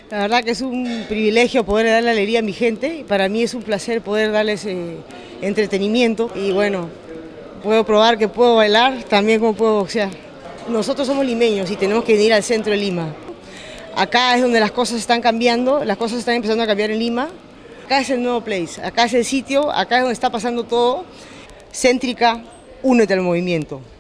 La verdad que es un privilegio poder darle alegría a mi gente. Para mí es un placer poder darles entretenimiento y bueno, puedo probar que puedo bailar también como puedo boxear. Nosotros somos limeños y tenemos que ir al centro de Lima. Acá es donde las cosas están cambiando, las cosas están empezando a cambiar en Lima. Acá es el nuevo place, acá es el sitio, acá es donde está pasando todo. Céntrica, únete al movimiento.